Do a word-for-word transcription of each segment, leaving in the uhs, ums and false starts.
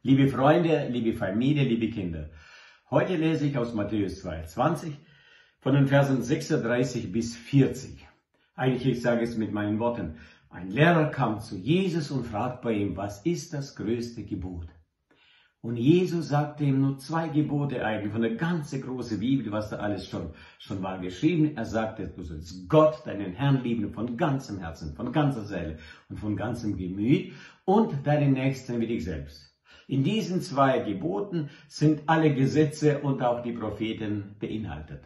Liebe Freunde, liebe Familie, liebe Kinder, heute lese ich aus Matthäus zweiundzwanzig von den Versen sechsunddreißig bis vierzig. Eigentlich, ich sage es mit meinen Worten, ein Lehrer kam zu Jesus und fragt bei ihm, was ist das größte Gebot? Und Jesus sagte ihm nur zwei Gebote eigentlich von der ganzen großen Bibel, was da alles schon, schon war geschrieben. Er sagte, du sollst Gott, deinen Herrn lieben von ganzem Herzen, von ganzer Seele und von ganzem Gemüt und deinen Nächsten wie dich selbst. In diesen zwei Geboten sind alle Gesetze und auch die Propheten beinhaltet.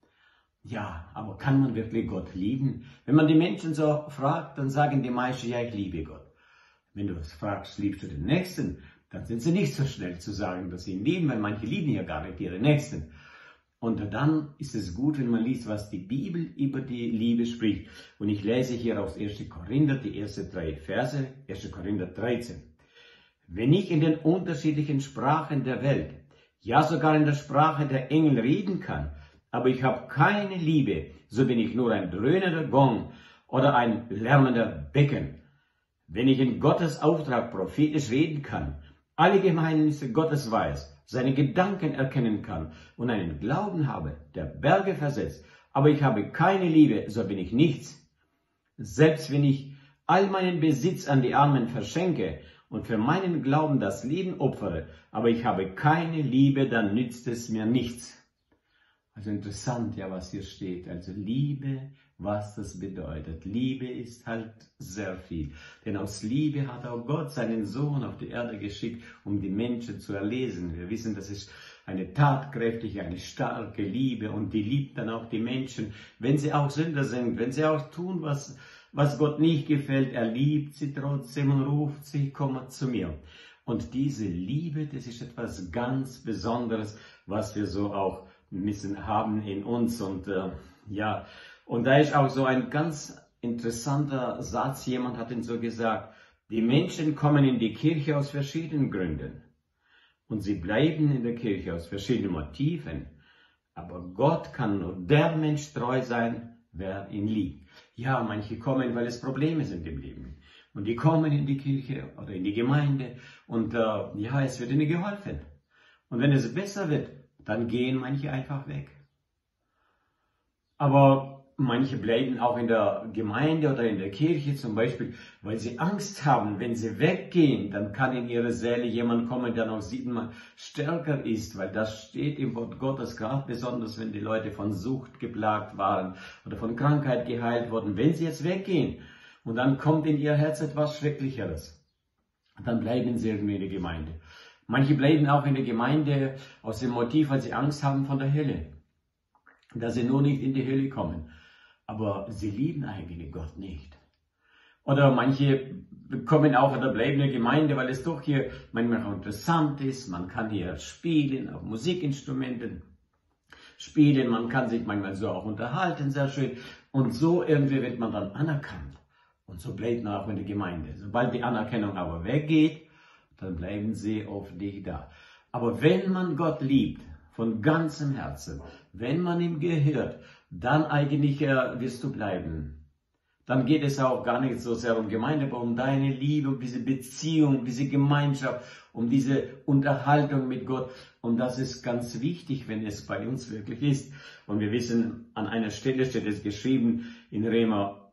Ja, aber kann man wirklich Gott lieben? Wenn man die Menschen so fragt, dann sagen die meisten, ja, ich liebe Gott. Wenn du fragst, liebst du den Nächsten, dann sind sie nicht so schnell zu sagen, dass sie ihn lieben, weil manche lieben ja gar nicht ihre Nächsten. Und dann ist es gut, wenn man liest, was die Bibel über die Liebe spricht. Und ich lese hier aus ersten Korinther, die ersten drei Verse, ersten Korinther dreizehn. Wenn ich in den unterschiedlichen Sprachen der Welt, ja sogar in der Sprache der Engel reden kann, aber ich habe keine Liebe, so bin ich nur ein dröhnender Gong oder ein lärmender Becken. Wenn ich in Gottes Auftrag prophetisch reden kann, alle Geheimnisse Gottes weiß, seine Gedanken erkennen kann und einen Glauben habe, der Berge versetzt, aber ich habe keine Liebe, so bin ich nichts. Selbst wenn ich all meinen Besitz an die Armen verschenke und für meinen Glauben das Leben opfere, aber ich habe keine Liebe, dann nützt es mir nichts. Also interessant, ja, was hier steht. Also Liebe, was das bedeutet. Liebe ist halt sehr viel. Denn aus Liebe hat auch Gott seinen Sohn auf die Erde geschickt, um die Menschen zu erlesen. Wir wissen, das ist eine tatkräftige, eine starke Liebe und die liebt dann auch die Menschen, wenn sie auch Sünder sind, wenn sie auch tun, was, was Gott nicht gefällt. Er liebt sie trotzdem und ruft sie, komm zu mir. Und diese Liebe, das ist etwas ganz Besonderes, was wir so auch müssen haben in uns. Und äh, ja, und da ist auch so ein ganz interessanter Satz, jemand hat ihn so gesagt, die Menschen kommen in die Kirche aus verschiedenen Gründen und sie bleiben in der Kirche aus verschiedenen Motiven, aber Gott kann nur der Mensch treu sein, wer ihn liebt. Ja, manche kommen, weil es Probleme sind im Leben und die kommen in die Kirche oder in die Gemeinde und äh, ja, es wird ihnen geholfen. Und wenn es besser wird, dann gehen manche einfach weg. Aber manche bleiben auch in der Gemeinde oder in der Kirche zum Beispiel, weil sie Angst haben, wenn sie weggehen, dann kann in ihre Seele jemand kommen, der noch siebenmal stärker ist, weil das steht im Wort Gottes, gerade besonders, wenn die Leute von Sucht geplagt waren oder von Krankheit geheilt wurden. Wenn sie jetzt weggehen und dann kommt in ihr Herz etwas Schrecklicheres, dann bleiben sie irgendwie in der Gemeinde. Manche bleiben auch in der Gemeinde aus dem Motiv, weil sie Angst haben von der Hölle, dass sie nur nicht in die Hölle kommen. Aber sie lieben eigentlich Gott nicht. Oder manche kommen auch oder bleiben in der Gemeinde, weil es doch hier manchmal auch interessant ist. Man kann hier spielen, auf Musikinstrumenten spielen, man kann sich manchmal so auch unterhalten, sehr schön. Und so irgendwie wird man dann anerkannt. Und so bleibt man auch in der Gemeinde. Sobald die Anerkennung aber weggeht, dann bleiben sie oft nicht da. Aber wenn man Gott liebt, von ganzem Herzen, wenn man ihm gehört, dann eigentlich äh, wirst du bleiben. Dann geht es auch gar nicht so sehr um Gemeinde, aber um deine Liebe, um diese Beziehung, diese Gemeinschaft, um diese Unterhaltung mit Gott. Und das ist ganz wichtig, wenn es bei uns wirklich ist. Und wir wissen, an einer Stelle steht es geschrieben in Römer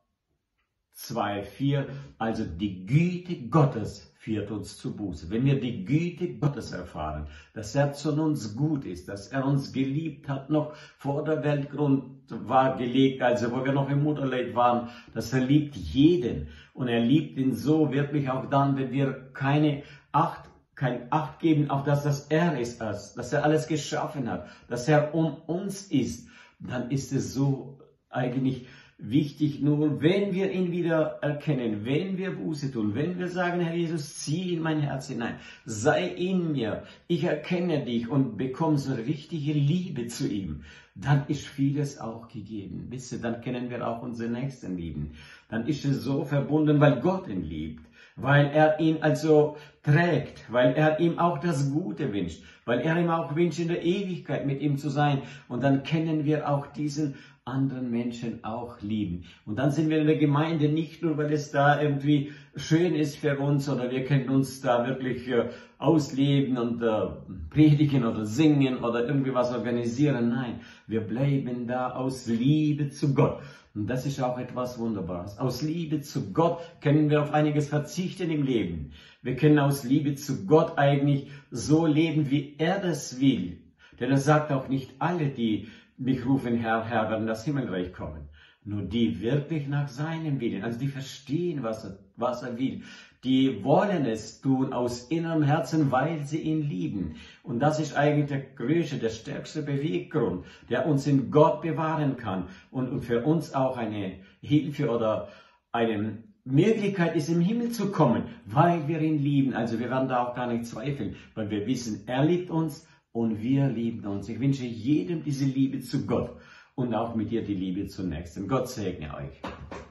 zwei, vier, also die Güte Gottes führt uns zu Buße. Wenn wir die Güte Gottes erfahren, dass er zu uns gut ist, dass er uns geliebt hat, noch vor der Weltgrund war gelegt, also wo wir noch im Mutterleib waren, dass er liebt jeden und er liebt ihn so wirklich auch dann, wenn wir keine Acht, kein Acht geben auf das, dass er ist, dass er alles geschaffen hat, dass er um uns ist, dann ist es so eigentlich wichtig, nur wenn wir ihn wieder erkennen, wenn wir Buße tun, wenn wir sagen, Herr Jesus, zieh in mein Herz hinein, sei in mir, ich erkenne dich und bekomme so richtige Liebe zu ihm, dann ist vieles auch gegeben. Wisst ihr, dann können wir auch unsere Nächsten lieben. Dann ist es so verbunden, weil Gott ihn liebt. weil er ihn also trägt, weil er ihm auch das Gute wünscht, weil er ihm auch wünscht, in der Ewigkeit mit ihm zu sein. Und dann können wir auch diesen anderen Menschen auch lieben. Und dann sind wir in der Gemeinde nicht nur, weil es da irgendwie schön ist für uns oder wir können uns da wirklich äh, ausleben und äh, predigen oder singen oder irgendwie was organisieren. Nein, wir bleiben da aus Liebe zu Gott. Und das ist auch etwas Wunderbares. Aus Liebe zu Gott können wir auf einiges verzichten im Leben. Wir können aus Liebe zu Gott eigentlich so leben, wie er das will. Denn er sagt auch nicht alle, die mich rufen, Herr, Herr, werden das Himmelreich kommen. Nur die wirklich nach seinem Willen, also die verstehen, was er, was er will. Die wollen es tun aus innerem Herzen, weil sie ihn lieben. Und das ist eigentlich der größte, der stärkste Beweggrund, der uns in Gott bewahren kann und, und für uns auch eine Hilfe oder eine Möglichkeit ist, im Himmel zu kommen, weil wir ihn lieben. Also wir werden da auch gar nicht zweifeln, weil wir wissen, er liebt uns und wir lieben uns. Ich wünsche jedem diese Liebe zu Gott und auch mit dir die Liebe zum Nächsten. Gott segne euch.